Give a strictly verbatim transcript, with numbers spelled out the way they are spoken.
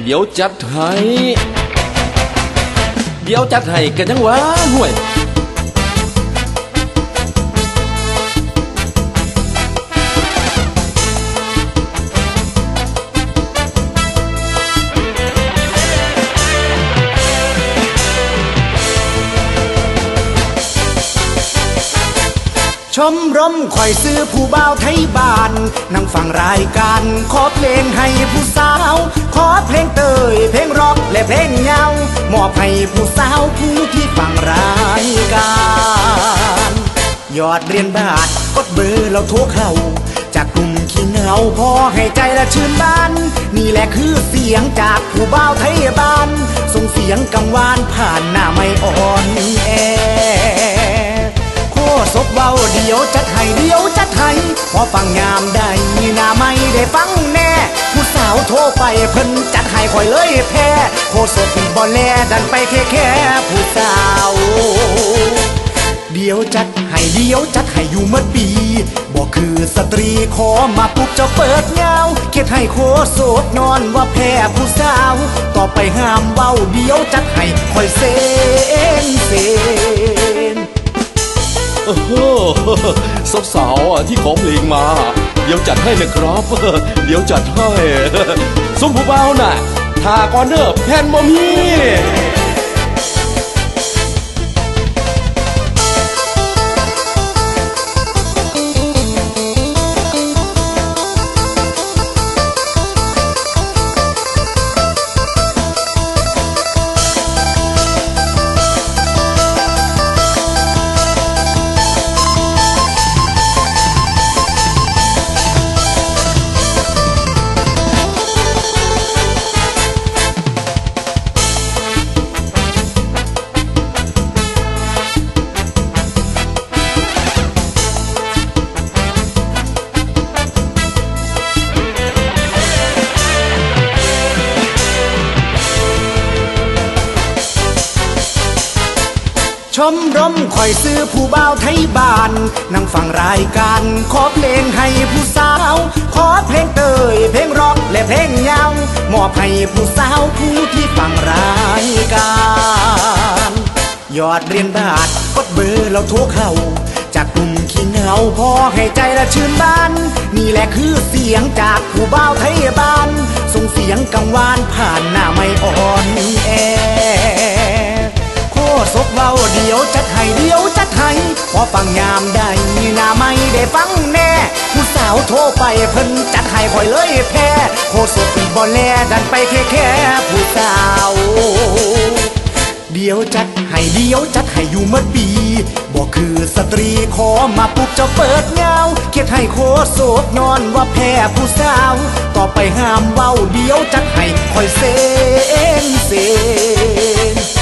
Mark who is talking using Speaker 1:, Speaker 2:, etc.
Speaker 1: เดี๋ยวจัดให้เดี๋ยวจัดให้กันยังวะห่วย
Speaker 2: ชมรมข่อยซื้อผู้บ่าวไทยบ้านนั่งฟังรายการขอเพลงให้ผู้สาวขอเพลงเตยเพลงร็อกและเพลงเงามอบให้ผู้สาวผู้ที่ฟังรายการยอดเรียนบาทกดเบอร์เราโทรเข้าจากกลุ่มขี้เหงาพอให้ใจละชื่นบานนี่แหละคือเสียงจากผู้บ่าวไทยบ้านส่งเสียงกังวานผ่านหน้าไม่อ่อนแอศพเบาเดียวจัดให้เดียวจัดให้พอฟังยามได้หน้าไม่ได้ฟังแน่ผู้สาวโทรไปเพิ่นจัดให้คอยเลยแพ้โคศกบ่แลดันไปแค่แค่ผู้สาวเดียวจัดให้เดียวจัดให้อยู่เมื่อปีบอกคือสตรีขอมาปุ๊บจะเปิดเงาเคิดให้โคศกนอนว่าแพ้ผู้สาวต่อไปห้ามเบาเดียวจัดให้คอยเซนเซน
Speaker 1: โอ้โหสาวๆที่ขอเพลงมาเดี๋ยวจัดให้นะครับเดี๋ยวจัดให้สมผู้เบาน่ะทาก่อนเด้อแผ่นบ่มี
Speaker 2: ชมรมข่อยซื้อผู้บ่าวไทยบ้านนั่งฟังรายการขอเพลงให้ผู้สาวขอเพลงเตยเพลงร็อกและเพลงเงามอบให้ผู้สาวผู้ที่ฟังรายการยอดเรียนบาทกดเบอร์เราโทรเข้าจากกลุ่มขี้เหงาพอให้ใจละชื่นบานนี่แหละคือเสียงจากผู้บ่าวไทยบ้านส่งเสียงกังวานผ่านหน้าไม่อ่อนแอศพเบาเดียวจัดให้เดียวจัดให้พอฟังยามได้หน้าไม่ได้ฟังแน่ผู้สาวโทรไปเพิ่นจัดให้คอยเลยแพ้โคศกบ่แลดันไปแค่แค่ผู้สาวเดียวจัดให้เดียวจัดให้อยู่เมื่อปีบอกคือสตรีขอมาปุ๊บจะเปิดเงาเคิดให้โคศกนอนว่าแพ้ผู้สาวต่อไปห้ามเบาเดียวจัดให้คอยเซนเซน